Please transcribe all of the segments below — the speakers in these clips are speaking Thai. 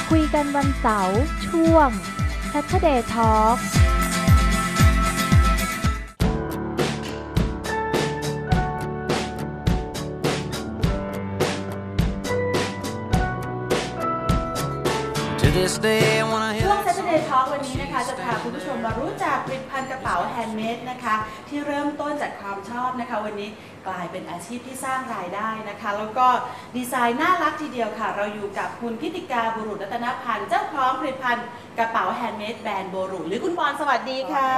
คุยกันวันเสาร์ช่วง Saturday Talk ช่วง Saturday Talk วันนี้นะคะจะพาคุณผู้ชมมารู้จักผลิตภัณฑ์กระเป๋าแฮนด์เมดนะคะที่เริ่มต้นจากความชอบนะคะวันนี้กลายเป็นอาชีพที่สร้างรายได้นะคะแล้วก็ดีไซน์น่ารักทีเดียวค่ะเราอยู่กับคุณพิติกาบุรุษรัตนพันธ์เจ้าของผลิตภัณฑ์กระเป๋าแฮนด์เมดแบรนด์โบรุหรือคุณบอลสวัสดีค่ะ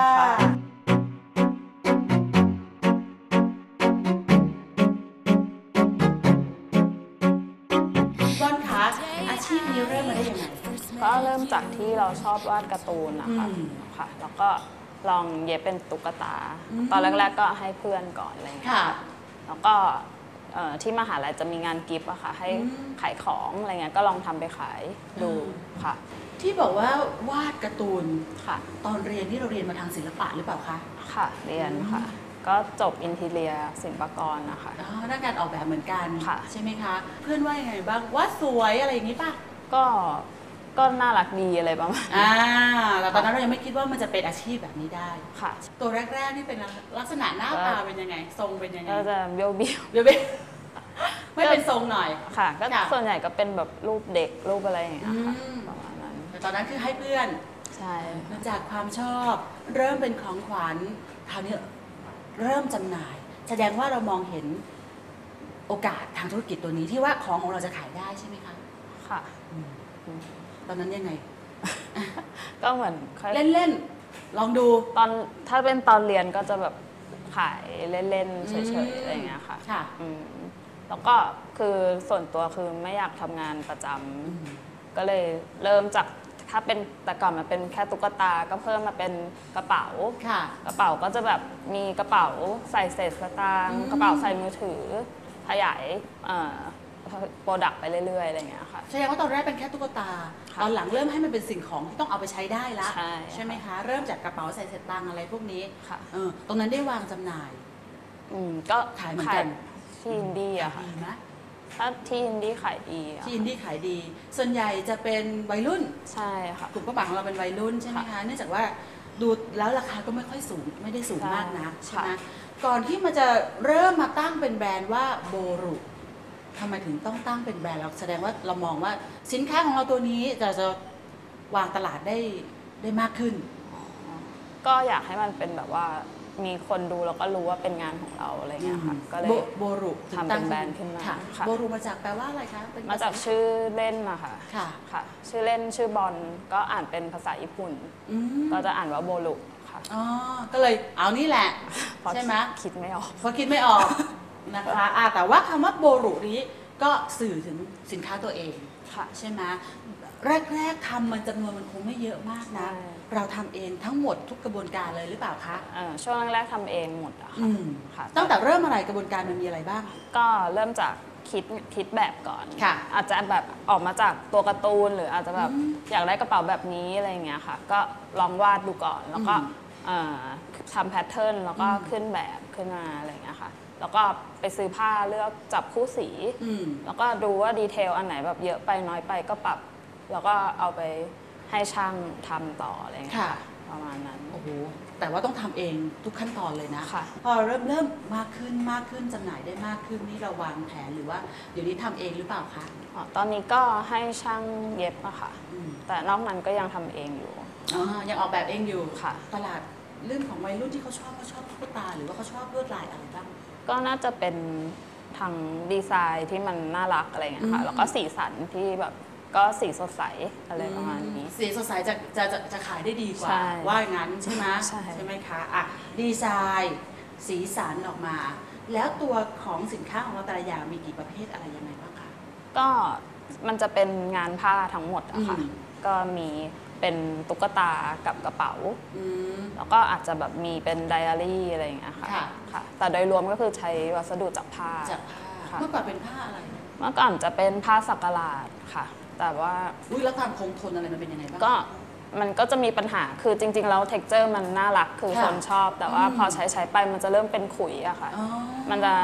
บอลคะอาชีพนี้เริ่มมาได้ยังไงก็เริ่มจากที่เราชอบวาดการ์ตูนนะคะค่ะแล้วก็ลองเย็บเป็นตุ๊กตาตอนแรกๆก็ให้เพื่อนก่อนอะไรอย่างเงี้ยแล้วก็ที่มหาลัยจะมีงานกิฟต์อะค่ะให้ขายของอะไรเงี้ยก็ลองทำไปขายดูค่ะที่บอกว่าวาดการ์ตูนค่ะตอนเรียนที่เราเรียนมาทางศิลปะหรือเปล่าคะค่ะเรียนค่ะก็จบอินทีเรียศิลปากรนะคะด้านการออกแบบเหมือนกันใช่ไหมคะเพื่อนว่ายังไงบ้างว่าสวยอะไรอย่างนี้ป่ะก็น่ารักดีอะไรประมาณแต่ตอนนั้นเรายังไม่คิดว่ามันจะเป็นอาชีพแบบนี้ได้ค่ะตัวแรกๆนี่เป็นลักษณะหน้าตาเป็นยังไงทรงเป็นยังไงก็จะเบี้ยวไม่เป็นทรงหน่อยค่ะก็ส่วนใหญ่ก็เป็นแบบรูปเด็กรูปอะไรอย่างเงี้ยค่ะประมาณนั้นแต่ตอนนั้นคือให้เพื่อนใช่มาจากความชอบเริ่มเป็นของขวัญคราวนี้เริ่มจำหน่ายแสดงว่าเรามองเห็นโอกาสทางธุรกิจตัวนี้ที่ว่าของเราจะขายได้ใช่ไหมคะค่ะตอนนั้นยังไงก็เหมือนเล่นๆลองดูถ้าเป็นตอนเรียนก็จะแบบขายเล่นๆเฉยๆอะไรอย่างเงี้ยค่ะแล้วก็คือส่วนตัวคือไม่อยากทำงานประจำก็เลยเริ่มจากถ้าเป็นแต่ก่อนมันเป็นแค่ตุ๊กตาก็เพิ่มมาเป็นกระเป๋ากระเป๋าก็จะแบบมีกระเป๋าใส่เศษสตางค์กระเป๋าใส่มือถือขยายโปรดักต์ไปเรื่อยๆอะไรอย่างเงี้ยค่ะแสดงว่าตอนแรกเป็นแค่ตุ๊กตาตอนหลังเริ่มให้มันเป็นสิ่งของที่ต้องเอาไปใช้ได้ละใช่ไหมคะเริ่มจากกระเป๋าใส่เศษตังค์อะไรพวกนี้ตรงนั้นได้วางจำหน่ายก็ขายเหมือนกันที่อินดี้อะค่ะถ้าที่อินดี้ขายดีที่อินดี้ขายดีส่วนใหญ่จะเป็นวัยรุ่นใช่ค่ะกลุ่มเป้าหมายของเราเป็นวัยรุ่นใช่ไหมคะเนื่องจากว่าดูแล้วราคาก็ไม่ค่อยสูงไม่ได้สูงมากนะใช่ไหมก่อนที่มันจะเริ่มมาตั้งเป็นแบรนด์ว่าโบรุทำไมถึงต้องตั้งเป็นแบรนด์เราแสดงว่าเรามองว่าสินค้าของเราตัวนี้จะวางตลาดได้มากขึ้นก็อยากให้มันเป็นแบบว่ามีคนดูแล้วก็รู้ว่าเป็นงานของเราอะไรเงี้ยค่ะก็เลยโบรุทำเป็นแบรนด์ขึ้นมาโบรุมาจากแปลว่าอะไรคะมาจากชื่อเล่นนะคะค่ะชื่อเล่นชื่อบอลก็อ่านเป็นภาษาญี่ปุ่นก็จะอ่านว่าโบรุค่ะก็เลยเอานี่แหละใช่ไหมคิดไม่ออกเพราะคิดไม่ออกนะคะแต่ว่าคำว่าโบรุนี้ก็สื่อถึงสินค้าตัวเองใช่ไหมแรกๆทำมันจำนวนมันคงไม่เยอะมากนะเราทำเองทั้งหมดทุกกระบวนการเลยหรือเปล่าคะช่วงแรกๆทำเองหมดอะค่ะตั้งแต่เริ่มอะไรกระบวนการมันมีอะไรบ้างก็เริ่มจากคิดแบบก่อนอาจจะแบบออกมาจากตัวการ์ตูนหรืออาจจะแบบอยากได้กระเป๋าแบบนี้อะไรเงี้ยค่ะก็ลองวาดดูก่อนแล้วก็ทำแพทเทิร์นแล้วก็ขึ้นแบบขึ้นมาอะไรเงี้ยค่ะแล้วก็ไปซื้อผ้าเลือกจับคู่สีแล้วก็ดูว่าดีเทลอันไหนแบบเยอะไปน้อยไปก็ปรับแล้วก็เอาไปให้ช่างทำต่ออะไรเงี้ยประมาณนั้นโอ้โหแต่ว่าต้องทำเองทุกขั้นตอนเลยนะพอเริ่มมากขึ้นจำหน่ายได้มากขึ้นนี่เราวางแผนหรือว่าเดี๋ยวนี้ทำเองหรือเปล่าคะตอนนี้ก็ให้ช่างเย็บอะค่ะแต่นอกนั้นก็ยังทำเองอยู่ยังออกแบบเองอยู่ค่ะตลาดเรื่องของวัยรุ่นที่เขาชอบตุ๊กตาหรือว่าเขาชอบลวดลายอะไรบ้างก็น่าจะเป็นทางดีไซน์ที่มันน่ารักอะไรเงี้ยค่ะแล้วก็สีสันที่แบบก็สีสดใสอะไรประมาณนี้สีสดใสจะขายได้ดีกว่าว่างั้นใช่ไหมใช่ไหมคะดีไซน์สีสันออกมาแล้วตัวของสินค้าของเราแต่ละอย่างมีกี่ประเภทอะไรยังไงบ้างคะก็มันจะเป็นงานผ้าทั้งหมดอะค่ะก็มีเป็นตุ๊กตากับกระเป๋าแล้วก็อาจจะแบบมีเป็นไดอารี่อะไรอย่างเงี้ยค่ะแต่โดยรวมก็คือใช้วัสดุจากผ้าเมื่อก่อนเป็นผ้าอะไรเมื่อก่อนจะเป็นผ้าสักหลาดค่ะแต่ว่าแล้วความคงทนอะไรมันเป็นยังไงบ้างก็มันก็จะมีปัญหาคือจริงๆแล้วเท็กเจอร์มันน่ารักคือคนชอบแต่ว่าพอใช้ไปมันจะเริ่มเป็นขุยอะค่ะมันจะ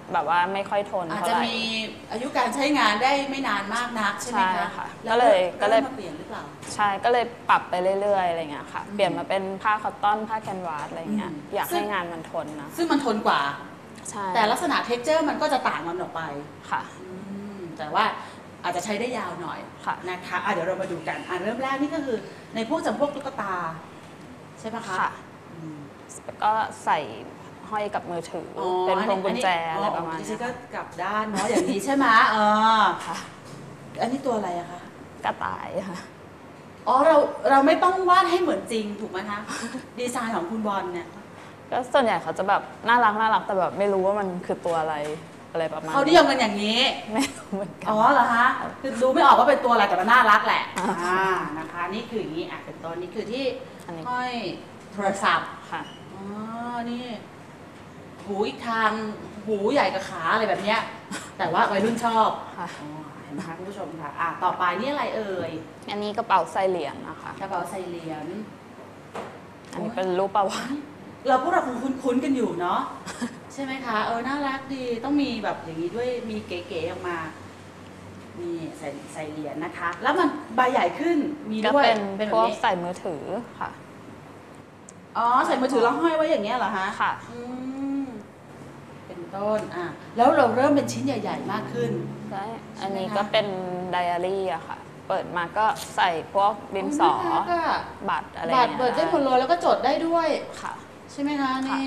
แบบว่าไม่ค่อยทนอาจเท่าจะไหร่มีอายุการใช้งานได้ไม่นานมากนักใช่ไหมใช่คะค่ะแล้วก็เลยมาเปลี่ยนหรือเปล่าใช่ก็เลยปรับไปเรื่อยๆอะไรเงี้ยค่ะเปลี่ยนมาเป็นผ้าคอตตอนผ้าแคนวาสอะไรเงี้ยอยากให้งานมันทนนะซึ่งมันทนกว่าใช่แต่ลักษณะเท็กเจอร์มันก็จะต่างกันออกไปค่ะแต่ว่าอาจจะใช้ได้ยาวหน่อยค่ะนะคะเดี๋ยวเรามาดูกันเริ่มแรกนี่ก็คือในพวกจำพวกตุ๊กตาใช่ไหมคะค่ะก็ใส่ห้อยกับมือถืออเป็นพวงกุญแจอะไรประมาณนี้นี้ก็กลับด้านเนาะอย่างนี้ใช่ไหมค่ะอันนี้ตัวอะไรอะคะกระต่ายค่ะอ๋อเราไม่ต้องวาดให้เหมือนจริงถูกไหมคะ ดีไซน์ของคุณบอลเนี่ยก็ส่วนใหญ่เขาจะแบบน่ารักแต่แบบไม่รู้ว่ามันคือตัวอะไรประมาณเขานิยมกันอย่างนี้ไม่รู้เหมือนกันอ๋อเหรอคะคือดูไม่ออกว่าเป็นตัวอะไรแต่มันน่ารักแหละนะคะนี่คืออย่างนี้เป็นต้นนี่คือที่ห้อยโทรศัพท์ค่ะอ๋อนี่หูอีกทางหูใหญ่กับขาอะไรแบบเนี้ยแต่ว่าวัยรุ่นชอบค่ะเห็นไหมคะคุณผู้ชมค่ะต่อไปนี่อะไรเอ่ยอันนี้กระเป๋าใส่เหรียญนะคะกระเป๋าใส่เหรียญอันนี้เป็นรูปประวัติพวกเราคงคุ้นๆกันอยู่เนาะ ใช่ไหมคะน่ารักดีต้องมีแบบอย่างนี้ด้วยมีเก๋ๆออกมานี่ใส่เหรียญนะคะ แล้วมันใบใหญ่ขึ้นมีก็ด้วยเป็นแบพบวกนี้ใส่มือถือค่ะอ๋อใส่มือถือแล้วห้อยไว้อย่างเงี้ยเหรอคะค่ะเป็นต้นแล้วเราเริ่มเป็นชิ้นใหญ่ ๆ มากขึ้นได้อันนี้ก็เป็นไดอารี่อะค่ะ เปิดมาก็ใส่พวกดินสอน่ารักอะบัตรอะไรบัตรเปิดได้หมดเลยแล้วก็จดได้ด้วยค่ะใช่ไหมคะนี่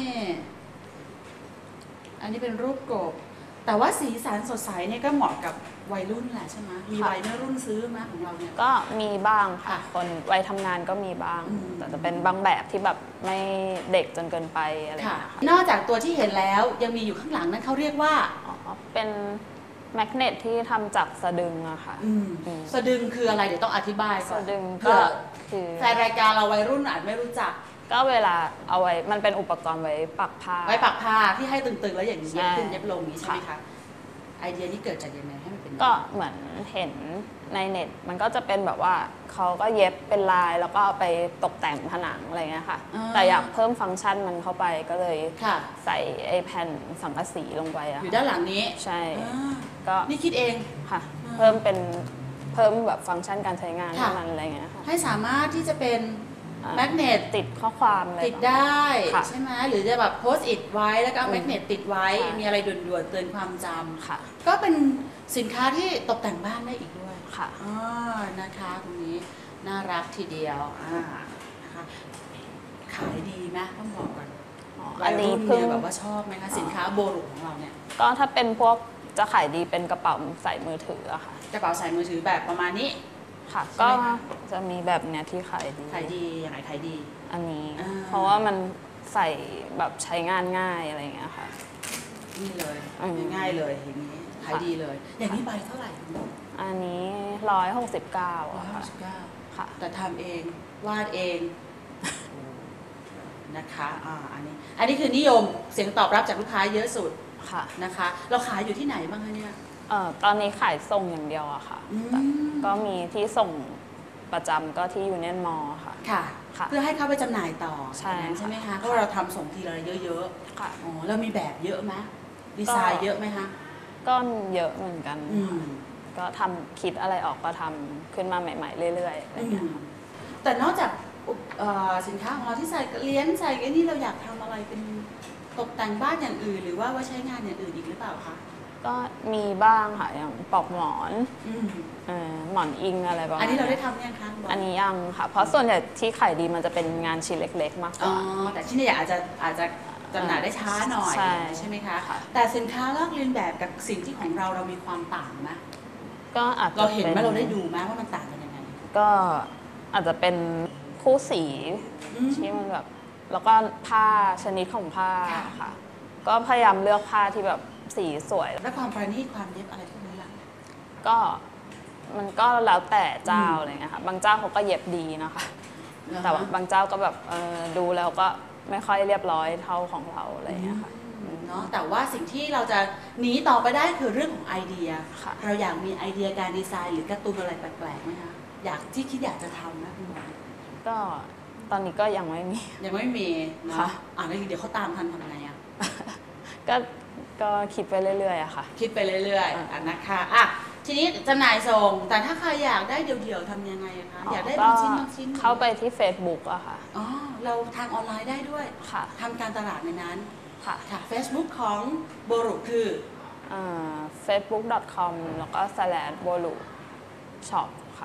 อันนี้เป็นรูปกบแต่ว่าสีสันสดใสเนี่ยก็เหมาะกับวัยรุ่นแหละใช่ไหมมีวัยรุ่นซื้อไหมของเราเนี่ยก็มีบ้างค่ะค่ะคนวัยทำงานก็มีบ้างอืมแต่จะเป็นบางแบบที่แบบไม่เด็กจนเกินไปอะไรอย่างค่ะเงี้ยค่ะนอกจากตัวที่เห็นแล้วยังมีอยู่ข้างหลังนั้นเขาเรียกว่าอ๋อเป็นแมกเนตที่ทำจากสะดึงอะค่ะสะดึงคืออะไรเดี๋ยวต้องอธิบายก่อนสะดึงเผื่ก็อคือแฟนรายการเราวัยรุ่นอาจไม่รู้จักก็เวลาเอาไว้มันเป็นอุปกรณ์ไว้ปักผ้าไว้ปักผ้าที่ให้ตึงๆแล้วอย่างนี้เย็บขึ้นใช่เย็บลงนี้ใช่ไหมคะค่ะไอเดียนี้เกิดจากยังไงให้มันเป็นก็เหมือนเห็นในเน็ตมันก็จะเป็นแบบว่าเขาก็เย็บเป็นลายแล้วก็เอาไปตกแต่งผนังอะไรเงี้ยค่ะ แต่อยากเพิ่มฟังก์ชันมันเข้าไปก็เลยค่ะใส่ไอ้แผ่นสังกะสีลงไปอะอยู่ค่ะด้านหลังนี้ใช่อ่าก็นี่คิดเองค่ะ เพิ่มแบบฟังก์ชันการใช้งานค่ะเท่านั้นอะไรเงี้ยค่ะให้สามารถที่จะเป็น แมกเนตติดข้อความอะไรติดได้ค่ะใช่ไหมหรือจะแบบโพสต์อิทไว้แล้วก็เอาแมกเนตติดไว้ค่ะมีอะไรด่วนๆเตือนความจำค่ะก็เป็นสินค้าที่ตกแต่งบ้านได้อีกด้วยค่ะนะคะตรงนี้น่ารักทีเดียวนะคะขายดีไหมต้องบอกก่อนอันนี้วัยรุ่เพิ่งยแบบว่าชอบไหมคะสินค้าโบรุของเราเนี่ยก็ถ้าเป็นพวกจะขายดีเป็นกระเป๋าใส่มือถืออะค่ะกระเป๋าใส่มือถือแบบประมาณนี้ค่ะใช่ก็ไหมคะจะมีแบบเนี้ยที่ขายดีขายดีอย่างไรขายดีอันนี้อ่าเพราะว่ามันใส่แบบใช้งานง่ายอะไรอย่างเงี้ยค่ะนี่เลยง่ายง่ายๆเลยอย่างนี้ขายดีเลย อย่างนี้ใบเท่าไหร่คุณหมออันนี้169อะค่ะ 169 ค่ะแต่ทำเองวาดเองนะคะอันนี้คือนิยมเสียงตอบรับจากลูกค้าเยอะสุดค่ะนะคะ เราขายอยู่ที่ไหนบ้างคะเนี่ยตอนนี้ขายส่งอย่างเดียวอะค่ะอืมก็มีที่ส่งประจำก็ที่ยูเนียนมอค่ะค่ะค่ะเพื่อให้เข้าไปจำหน่ายต่อใช่อย่างนั้นค่ะใช่ไหมคะเพราะเราทำส่งทีละเยอะค่ะๆอ๋อเรามีแบบเยอะไหมดีไซน์เยอะไหมคะก็เยอะเหมือนกันอืมก็ทำคิดอะไรออกก็ทำขึ้นมาใหม่ ๆ เรื่อยๆอะไรอย่างเงี้ยค่ะแต่นอกจากสินค้าของเราที่ใส่เหรียญใส่ไอ้นี่เราอยากทำอะไรเป็นตกแต่งบ้านอย่างอื่น หรือว่าไว้ใช้งานอย่างอื่นอีกหรือเปล่าคะก็มีบ้างค่ะอย่างปลอกหมอนอืมหมอนอิงอะไรประมาณอันนี้เราได้ยทำยังคะคุณบอันนี้ยังค่ะ เพราะส่วนใหญ่ที่ขายดีมันจะเป็นงานชิ้นเล็ก ๆ มากกอ๋อว่าแต่ที่นี่อาจจะจำหน่ายได้ช้าหน่อยใช่ไหมคะค่ะแต่สินค้าลอกเลียนแบบกับสิ่งที่ของเรามีความต่างไหมก็อาจจะเราเห็นไหมป็เราได้ดูไหมว่ามันต่างกันยังไงก็อาจจะเป็นคู่สีอืมที่มันแบบแล้วก็ผ้าชนิดของผ้าค่ะค่ะ ก็พยายามเลือกผ้าที่แบบสีสวยและความประณีตความเย็บอะไรพวกนี้ล่ะก็มันก็แล้วแต่เจ้าอะไรเงี้ยค่ะบางเจ้าเขาก็เย็บดีนะคะ แต่ว่าบางเจ้าก็แบบดูแล้วก็ไม่ค่อยเรียบร้อยเท่าของเราอะไรเงี้ยค่ะเนาะแต่ว่าสิ่งที่เราจะหนีต่อไปได้คือเรื่องของไอเดียค่ะเราอยากมีไอเดียการดีไซน์หรือการ์ตูนอะไรแปลกๆไหมคะอยากจะทำนะคุณหมอก็ตอนนี้ก็ยังไม่มียังไม่มีเนาะค่ะแล้วเดี๋ยวเขาตามทันทำไงอ่ะก็ก็คิดไปเรื่อยๆอะค่ะคิดไปเรื่อยๆนะคะทีนี้จำหน่ายส่งแต่ถ้าใครอยากได้เดี่ยวๆทำยังไงคะอยากได้บางชิ้นบางชิ้นเข้าไปที่ Facebook อะค่ะอ๋อเราทางออนไลน์ได้ด้วยค่ะทำการตลาดในนั้นค่ะ Facebook ของโบรุคือ facebook.com แล้วก็ /boru shop ค่ะ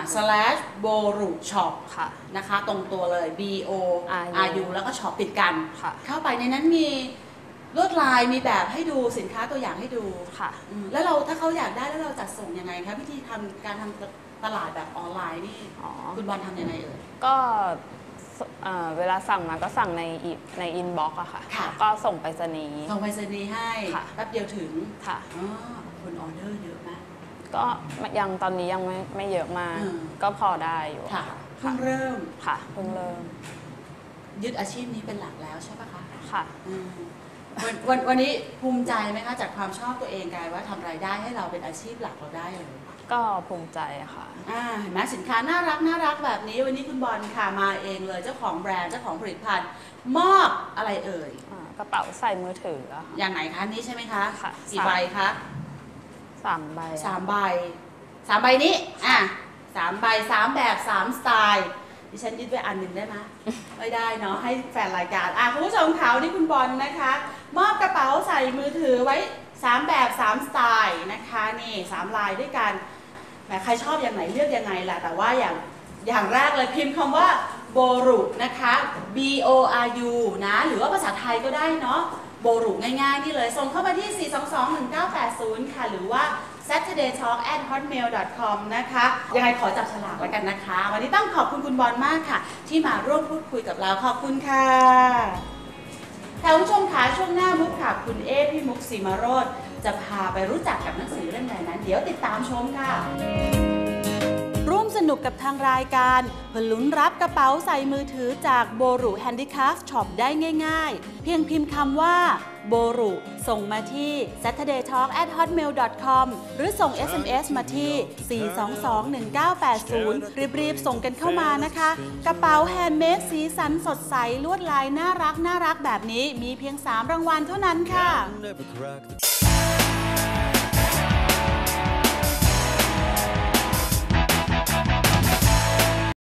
/boru shop ค่ะนะคะตรงตัวเลย BORU แล้วก็ช็อปติดกันเข้าไปในนั้นมีลวดลายมีแบบให้ดูสินค้าตัวอย่างให้ดูค่ะแล้วเราถ้าเขาอยากได้แล้วเราจัดส่งยังไงคะวิธีการทำตลาดแบบออนไลน์นี่คุณบอลทำยังไงเอ่ยก็เวลาสั่งมาก็สั่งในอินบ็อกซ์อะค่ะแล้วก็ส่งไปรษณีย์ให้แป๊บเดียวถึงค่ะคนออเดอร์เยอะมากก็ยังตอนนี้ยังไม่เยอะมากก็พอได้อยู่ค่ะเพิ่งเริ่มค่ะเพิ่งเริ่มยึดอาชีพนี้เป็นหลักแล้วใช่ปะคะค่ะวันนี้ภูมิใจไหมคะจากความชอบตัวเองกลายว่าทำรายได้ให้เราเป็นอาชีพหลักเราได้เลยก็ภูมิใจค่ะเห็นไหมสินค้าน่ารักแบบนี้วันนี้คุณบอลค่ะมาเองเลยเจ้าของแบรนด์เจ้าของผลิตภัณฑ์มอบอะไรเอ่ยกระเป๋าใส่มือถืออย่างไหนคะนี้ใช่ไหมคะค่ะกี่ใบคะ 3 ใบ 3 ใบนี้3 ใบ 3 แบบ 3 สไตล์ดิฉันยึดไว้อันหนึ่งได้ไหมไม่ได้เนาะให้แฟนรายการคุณผู้ชมข่าวนี่คุณบอลนะคะมอบกระเป๋าใส่มือถือไว้3 แบบ 3 สไตล์นะคะนี่3 ลายด้วยกันแหมใครชอบอย่างไหนเลือกยังไงล่ะแต่ว่าอย่างแรกเลยพิมพ์คำว่าโบรุนะคะ BORU นะหรือว่าภาษาไทยก็ได้เนาะโบรุง่ายๆนี่เลยส่งเข้ามาที่ 4221980 ค่ะหรือว่า saturdaytalk@hotmail.com นะคะยังไงขอจับฉลากแล้วกันนะคะวันนี้ต้องขอบคุณคุณบอลมากค่ะที่มาร่วมพูดคุยกับเราขอบคุณค่ะท่านผู้ชมคะช่วงหน้ามุกค่ะคุณพี่มุกศรีมาโรจน์จะพาไปรู้จักกับหนังสือเล่มไหนนั้นเดี๋ยวติดตามชมค่ะร่วมสนุกกับทางรายการเพื่อลุ้นรับกระเป๋าใส่มือถือจากโบรุแฮนดิคราฟต์ช็อปได้ง่ายๆเพียงพิมพ์คำว่าโบรุส่งมาที่ saturdaytalk@hotmail.com หรือส่ง SMS มาที่ 4221980 รีบๆส่งกันเข้ามานะคะกระเป๋าแฮนด์เมดสีสันสดใสลวดลายน่ารักแบบนี้มีเพียง3 รางวัลเท่านั้นค่ะ